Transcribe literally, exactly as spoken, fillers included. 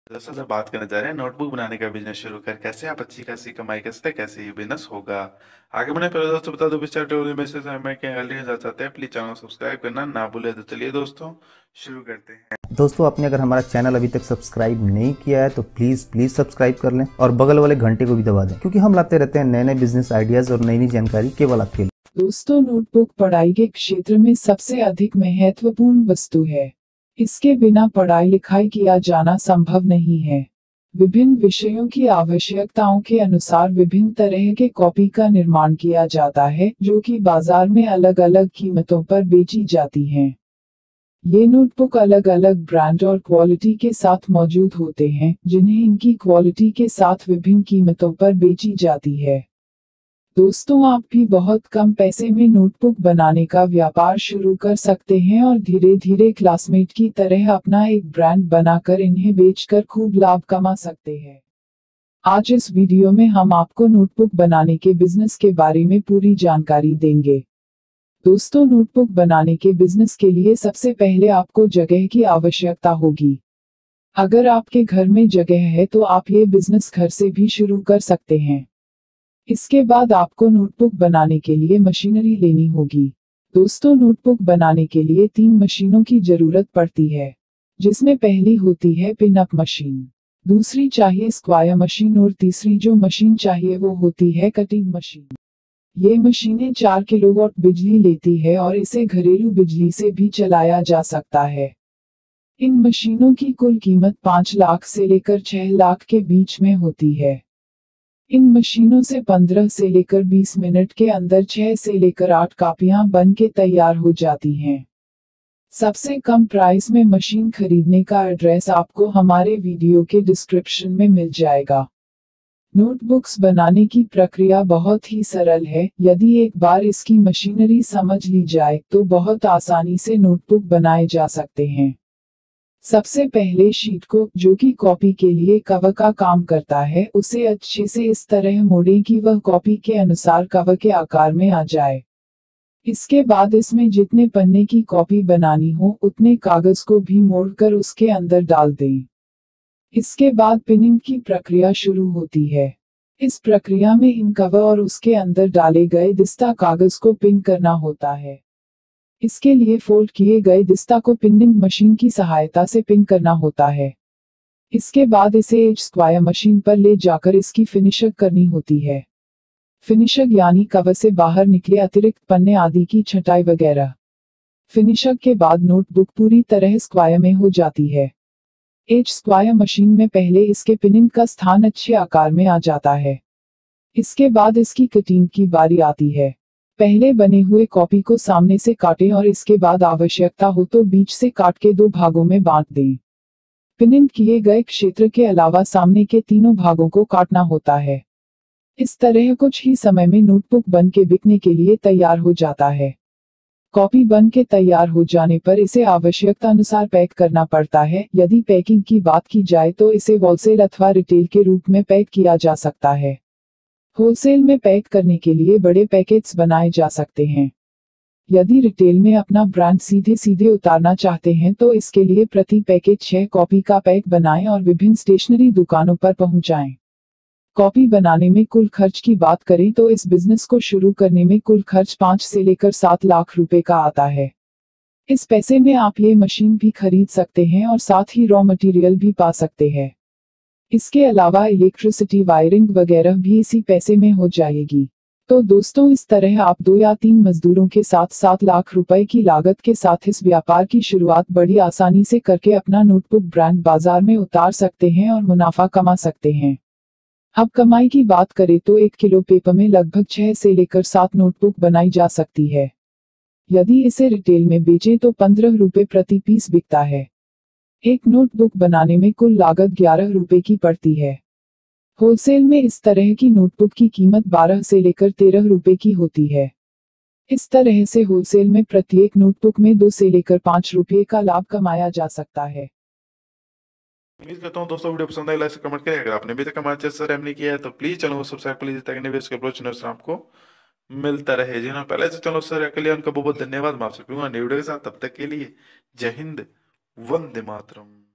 दोस्तों से बात करने जा रहे हैं नोटबुक बनाने का बिजनेस शुरू कर कैसे आप अच्छी खासी कमाई कर सकते हैं, कैसे ये बिजनेस होगा। आगे बढ़ने पहले दोस्तों बता दो विस्तार में से मैं क्या गलती जा चाहते हैं प्लीज चैनल सब्सक्राइब करना ना भूले। तो चलिए दोस्तों शुरू करते हैं। दोस्तों आपने अगर हमारा चैनल अभी तक सब्सक्राइब नहीं किया है तो प्लीज प्लीज सब्सक्राइब कर लें और बगल वाले घंटे को भी दबा दें, क्योंकि हम लाते रहते हैं नए नए बिजनेस आइडियाज और नई नई जानकारी केवल आपके लिए। दोस्तों, नोटबुक पढ़ाई के क्षेत्र में सबसे अधिक महत्वपूर्ण वस्तु है। इसके बिना पढ़ाई लिखाई किया जाना संभव नहीं है। विभिन्न विषयों की आवश्यकताओं के अनुसार विभिन्न तरह के कॉपी का निर्माण किया जाता है, जो कि बाजार में अलग अलग कीमतों पर बेची जाती हैं। ये नोटबुक अलग अलग ब्रांड और क्वालिटी के साथ मौजूद होते हैं, जिन्हें इनकी क्वालिटी के साथ विभिन्न कीमतों पर बेची जाती है। दोस्तों, आप भी बहुत कम पैसे में नोटबुक बनाने का व्यापार शुरू कर सकते हैं और धीरे धीरे क्लासमेट की तरह अपना एक ब्रांड बनाकर इन्हें बेचकर खूब लाभ कमा सकते हैं। आज इस वीडियो में हम आपको नोटबुक बनाने के बिजनेस के बारे में पूरी जानकारी देंगे। दोस्तों, नोटबुक बनाने के बिजनेस के लिए सबसे पहले आपको जगह की आवश्यकता होगी। अगर आपके घर में जगह है तो आप ये बिजनेस घर से भी शुरू कर सकते हैं। इसके बाद आपको नोटबुक बनाने के लिए मशीनरी लेनी होगी। दोस्तों, नोटबुक बनाने के लिए तीन मशीनों की जरूरत पड़ती है, जिसमें पहली होती है पिन अप मशीन, दूसरी चाहिए स्क्वायर मशीन और तीसरी जो मशीन चाहिए वो होती है कटिंग मशीन। ये मशीनें चार किलोवाट बिजली लेती है और इसे घरेलू बिजली से भी चलाया जा सकता है। इन मशीनों की कुल कीमत पाँच लाख से लेकर छह लाख के बीच में होती है। इन मशीनों से पंद्रह से लेकर बीस मिनट के अंदर छह से लेकर आठ कापियां बन के तैयार हो जाती हैं। सबसे कम प्राइस में मशीन खरीदने का एड्रेस आपको हमारे वीडियो के डिस्क्रिप्शन में मिल जाएगा। नोटबुक्स बनाने की प्रक्रिया बहुत ही सरल है। यदि एक बार इसकी मशीनरी समझ ली जाए तो बहुत आसानी से नोटबुक बनाए जा सकते हैं। सबसे पहले शीट को, जो कि कॉपी के लिए कवर का काम करता है, उसे अच्छे से इस तरह मोड़ें कि वह कॉपी के अनुसार कवर के आकार में आ जाए। इसके बाद इसमें जितने पन्ने की कॉपी बनानी हो उतने कागज को भी मोड़कर उसके अंदर डाल दें। इसके बाद पिनिंग की प्रक्रिया शुरू होती है। इस प्रक्रिया में इन कवर और उसके अंदर डाले गए दिस्ता कागज को पिन करना होता है। इसके लिए फोल्ड किए गए दिस्ता को पिनिंग मशीन की सहायता से पिन करना होता है। इसके बाद इसे एज स्क्वायर मशीन पर ले जाकर इसकी फिनिशर करनी होती है। फिनिशर यानी कवर से बाहर निकले अतिरिक्त पन्ने आदि की छटाई वगैरह। फिनिशर के बाद नोटबुक पूरी तरह स्क्वायर में हो जाती है। एज स्क्वायर मशीन में पहले इसके पिनिंग का स्थान अच्छे आकार में आ जाता है। इसके बाद इसकी कटिंग की बारी आती है। पहले बने हुए कॉपी को सामने से काटें और इसके बाद आवश्यकता हो तो बीच से काट के दो भागों में बांट दें। पिनिंग किए गए क्षेत्र के अलावा सामने के तीनों भागों को काटना होता है। इस तरह कुछ ही समय में नोटबुक बन के बिकने के लिए तैयार हो जाता है। कॉपी बन के तैयार हो जाने पर इसे आवश्यकता अनुसार पैक करना पड़ता है। यदि पैकिंग की बात की जाए तो इसे होलसेल अथवा रिटेल के रूप में पैक किया जा सकता है। होलसेल में पैक करने के लिए बड़े पैकेट्स बनाए जा सकते हैं। यदि रिटेल में अपना ब्रांड सीधे सीधे उतारना चाहते हैं तो इसके लिए प्रति पैकेट छह कॉपी का पैक बनाएं और विभिन्न स्टेशनरी दुकानों पर पहुंचाएं। कॉपी बनाने में कुल खर्च की बात करें तो इस बिजनेस को शुरू करने में कुल खर्च पाँच से लेकर सात लाख रुपए का आता है। इस पैसे में आप ये मशीन भी खरीद सकते हैं और साथ ही रॉ मटेरियल भी पा सकते हैं। इसके अलावा इलेक्ट्रिसिटी वायरिंग वगैरह भी इसी पैसे में हो जाएगी। तो दोस्तों, इस तरह आप दो या तीन मजदूरों के साथ सात लाख रुपए की लागत के साथ इस व्यापार की शुरुआत बड़ी आसानी से करके अपना नोटबुक ब्रांड बाजार में उतार सकते हैं और मुनाफा कमा सकते हैं। अब कमाई की बात करें तो एक किलो पेपर में लगभग छह से लेकर सात नोटबुक बनाई जा सकती है। यदि इसे रिटेल में बेचें तो पंद्रह रुपए प्रति पीस बिकता है। एक नोटबुक बनाने में कुल लागत ग्यारह रुपए की पड़ती है। होलसेल में इस तरह की नोटबुक की कीमत बारह से लेकर तेरह रुपए की होती है। इस तरह से होलसेल में प्रत्येक नोटबुक में दो से लेकर पाँच रुपए का लाभ कमाया जा सकता है। उम्मीद करता हूँ दोस्तों वीडियो पसंद आए लाइक से कमेंट करें। अगर आपने अभी तक हमारे चैनल सब्सक्राइब नहीं किया है तो प्लीज चैनल को सब्सक्राइब कर लीजिए ताकि नए के आपको मिलता रहे। जी हाँ, पहले से चैनल सब्सक्राइब कर लिया उनका बहुत बहुत धन्यवाद। मैं आपसे मिलूंगा नई वीडियो के साथ, तब तक के लिए जय हिंद, वंदे मातरम।